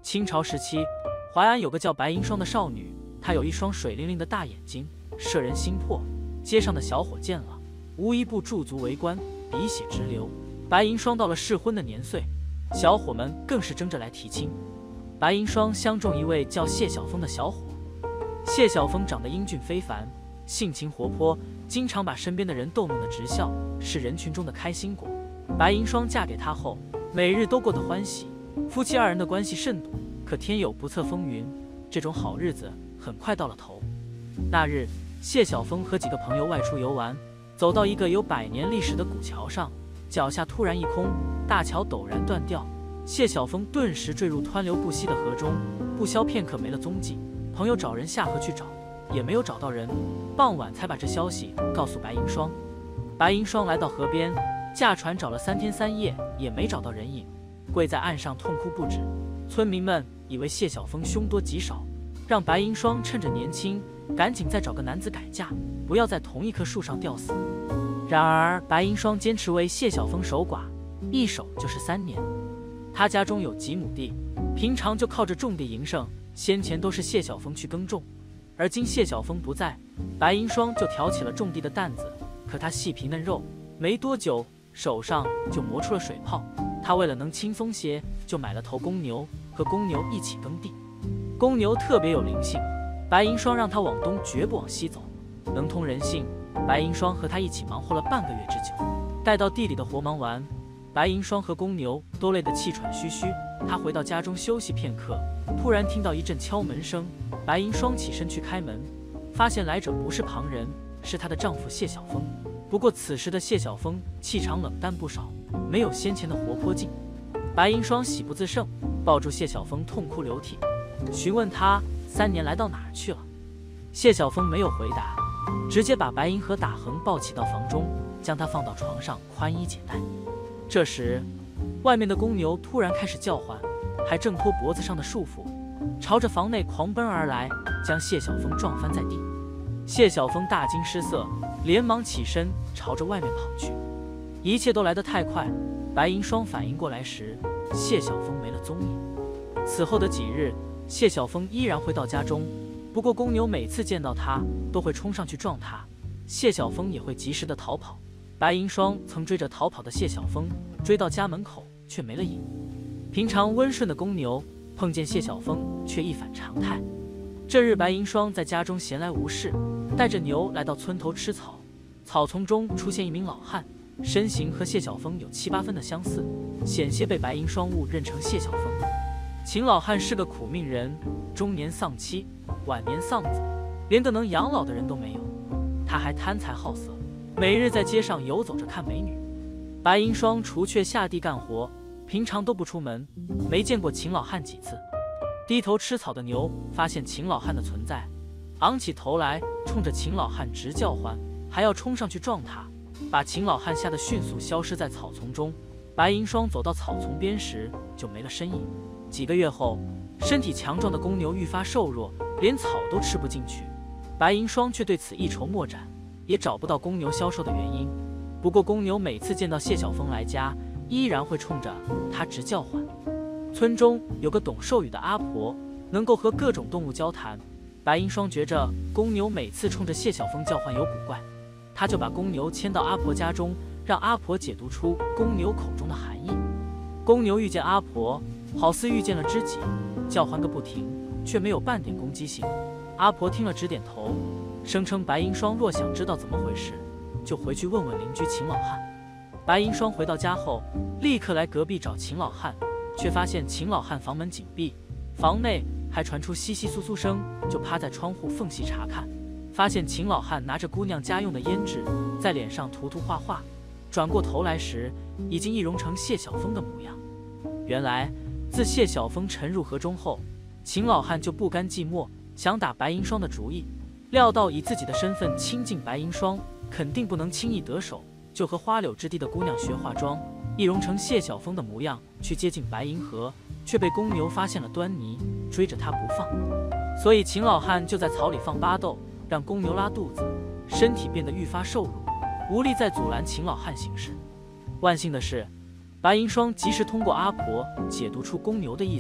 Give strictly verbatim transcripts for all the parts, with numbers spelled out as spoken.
清朝时期，淮安有个叫白银霜的少女，她有一双水灵灵的大眼睛，摄人心魄。街上的小伙见了，无一不驻足围观，鼻血直流。白银霜到了适婚的年岁，小伙们更是争着来提亲。白银霜相中一位叫谢晓峰的小伙，谢晓峰长得英俊非凡，性情活泼，经常把身边的人逗弄得直笑，是人群中的开心果。白银霜嫁给他后，每日都过得欢喜，夫妻二人的关系甚笃。可天有不测风云，这种好日子很快到了头。那日，谢晓峰和几个朋友外出游玩，走到一个有百年历史的古桥上，脚下突然一空，大桥陡然断掉，谢晓峰顿时坠入湍流不息的河中，不消片刻没了踪迹。朋友找人下河去找，也没有找到人，傍晚才把这消息告诉白银霜。白银霜来到河边，驾船找了三天三夜，也没找到人影，跪在岸上痛哭不止。村民们以为谢晓峰凶多吉少，让白银霜趁着年轻，赶紧再找个男子改嫁，不要在同一棵树上吊死。然而白银霜坚持为谢晓峰守寡，一守就是三年。他家中有几亩地，平常就靠着种地营生，先前都是谢晓峰去耕种，而今谢晓峰不在，白银霜就挑起了种地的担子。可他细皮嫩肉，没多久手上就磨出了水泡。他为了能轻松些，就买了头公牛，和公牛一起耕地。公牛特别有灵性，白银霜让他往东，绝不往西走，能通人性。白银霜和他一起忙活了半个月之久，待到地里的活忙完，白银霜和公牛都累得气喘吁吁。他回到家中休息片刻，突然听到一阵敲门声。白银霜起身去开门，发现来者不是旁人，是她的丈夫谢晓峰。不过此时的谢晓峰气场冷淡不少，没有先前的活泼劲。白银霜喜不自胜，抱住谢晓峰痛哭流涕，询问他三年来到哪儿去了。谢晓峰没有回答，直接把白银河打横抱起到房中，将他放到床上宽衣解带。这时外面的公牛突然开始叫唤，还挣脱脖子上的束缚，朝着房内狂奔而来，将谢晓峰撞翻在地。谢晓峰大惊失色，连忙起身朝着外面跑去。一切都来得太快，白银霜反应过来时，谢晓峰没了踪影。此后的几日，谢晓峰依然会到家中，不过公牛每次见到他都会冲上去撞他，谢晓峰也会及时的逃跑。白银霜曾追着逃跑的谢晓峰，追到家门口却没了影。平常温顺的公牛碰见谢晓峰却一反常态。这日白银霜在家中闲来无事，带着牛来到村头吃草，草丛中出现一名老汉，身形和谢晓峰有七八分的相似，险些被白银霜误认成谢晓峰。秦老汉是个苦命人，中年丧妻，晚年丧子，连个能养老的人都没有。他还贪财好色，每日在街上游走着看美女。白银霜除却下地干活，平常都不出门，没见过秦老汉几次。低头吃草的牛发现秦老汉的存在，昂起头来，冲着秦老汉直叫唤，还要冲上去撞他，把秦老汉吓得迅速消失在草丛中。白银霜走到草丛边时就没了身影。几个月后，身体强壮的公牛愈发瘦弱，连草都吃不进去。白银霜却对此一筹莫展，也找不到公牛消瘦的原因。不过公牛每次见到谢晓峰来家，依然会冲着他直叫唤。村中有个懂兽语的阿婆，能够和各种动物交谈。白银霜觉着公牛每次冲着谢晓峰叫唤有古怪，他就把公牛牵到阿婆家中，让阿婆解读出公牛口中的含义。公牛遇见阿婆，好似遇见了知己，叫唤个不停，却没有半点攻击性。阿婆听了直点头，声称白银霜若想知道怎么回事，就回去问问邻居秦老汉。白银霜回到家后，立刻来隔壁找秦老汉，却发现秦老汉房门紧闭，房内还传出窸窸窣窣声，就趴在窗户缝隙查看，发现秦老汉拿着姑娘家用的胭脂，在脸上涂涂画画，转过头来时，已经易容成谢晓峰的模样。原来自谢晓峰沉入河中后，秦老汉就不甘寂寞，想打白银霜的主意，料到以自己的身份亲近白银霜，肯定不能轻易得手，就和花柳之地的姑娘学化妆，易容成谢晓峰的模样去接近白银河，却被公牛发现了端倪，追着他不放。所以秦老汉就在草里放巴豆，让公牛拉肚子，身体变得愈发瘦弱，无力再阻拦秦老汉行事。万幸的是，白银霜及时通过阿婆解读出公牛的意思，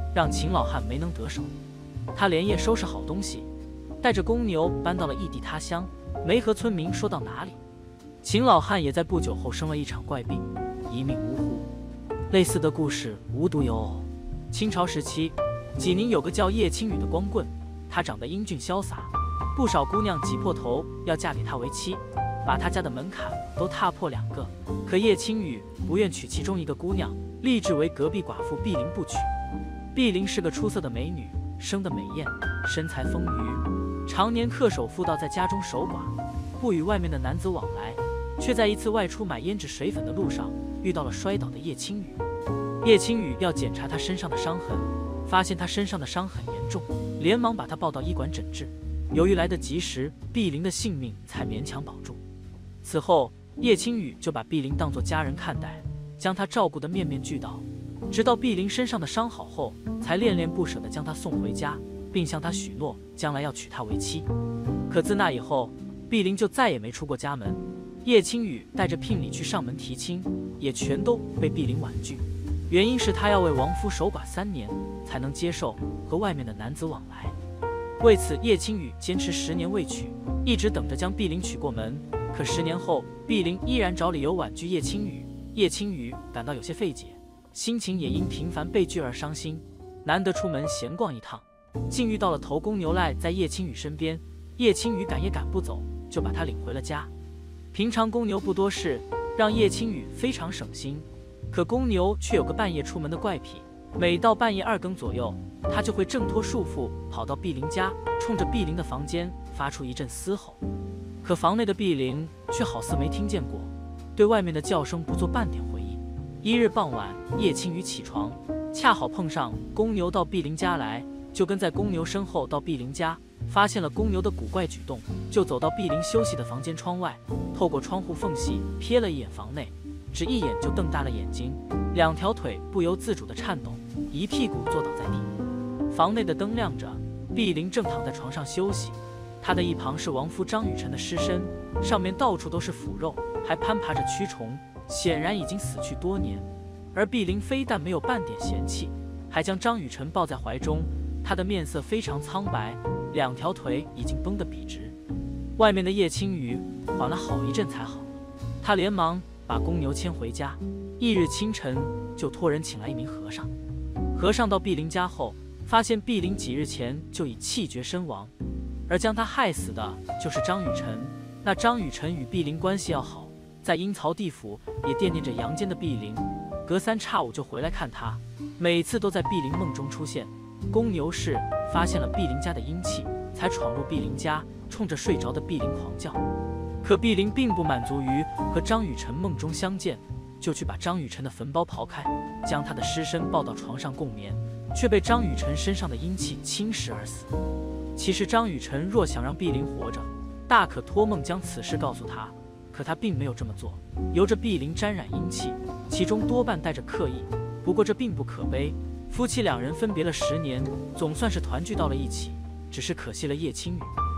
让秦老汉没能得手。他连夜收拾好东西，带着公牛搬到了异地他乡，没和村民说到哪里。秦老汉也在不久后生了一场怪病，一命呜呼。类似的故事无独有偶。清朝时期，济宁有个叫叶青雨的光棍，他长得英俊潇洒，不少姑娘挤破头要嫁给他为妻，把他家的门槛都踏破两个。可叶青雨不愿娶其中一个姑娘，立志为隔壁寡妇碧玲不娶。碧玲是个出色的美女，生得美艳，身材丰腴，常年恪守妇道，在家中守寡，不与外面的男子往来。却在一次外出买胭脂水粉的路上，遇到了摔倒的叶青雨。叶青雨要检查他身上的伤痕，发现他身上的伤很严重，连忙把他抱到医馆诊治。由于来得及时，碧玲的性命才勉强保住。此后，叶青雨就把碧玲当作家人看待，将她照顾得面面俱到。直到碧玲身上的伤好后，才恋恋不舍地将她送回家，并向她许诺将来要娶她为妻。可自那以后，碧玲就再也没出过家门。叶青雨带着聘礼去上门提亲，也全都被碧玲婉拒，原因是她要为亡夫守寡三年，才能接受和外面的男子往来。为此，叶青雨坚持十年未娶，一直等着将碧玲娶过门。可十年后，碧玲依然找理由婉拒叶青雨，叶青雨感到有些费解，心情也因频繁被拒而伤心。难得出门闲逛一趟，竟遇到了头公牛赖在叶青雨身边。叶青雨赶也赶不走，就把他领回了家。平常公牛不多事，让叶青雨非常省心。可公牛却有个半夜出门的怪癖，每到半夜二更左右，他就会挣脱束缚，跑到碧玲家，冲着碧玲的房间发出一阵嘶吼。可房内的碧玲却好似没听见过，对外面的叫声不做半点回应。一日傍晚，叶青雨起床，恰好碰上公牛到碧玲家来，就跟在公牛身后到碧玲家，发现了公牛的古怪举动，就走到碧玲休息的房间窗外，透过窗户缝隙瞥了一眼房内，只一眼就瞪大了眼睛，两条腿不由自主地颤抖，一屁股坐倒在地。房内的灯亮着，碧玲正躺在床上休息，她的一旁是亡夫张雨辰的尸身，上面到处都是腐肉，还攀爬着蛆虫，显然已经死去多年。而碧玲非但没有半点嫌弃，还将张雨辰抱在怀中，她的面色非常苍白，两条腿已经绷得笔直。外面的叶青雨缓了好一阵才好，他连忙把公牛牵回家。翌日清晨，就托人请来一名和尚。和尚到碧玲家后，发现碧玲几日前就已气绝身亡，而将她害死的就是张雨辰。那张雨辰与碧玲关系要好，在阴曹地府也惦念着阳间的碧玲，隔三差五就回来看她，每次都在碧玲梦中出现。公牛是发现了碧玲家的阴气，才闯入碧玲家，冲着睡着的碧玲狂叫。可碧玲并不满足于和张雨辰梦中相见，就去把张雨辰的坟包刨开，将他的尸身抱到床上共眠，却被张雨辰身上的阴气侵蚀而死。其实张雨辰若想让碧玲活着，大可托梦将此事告诉他，可他并没有这么做，由着碧玲沾染阴气，其中多半带着刻意。不过这并不可悲，夫妻两人分别了十年，总算是团聚到了一起，只是可惜了叶青雨。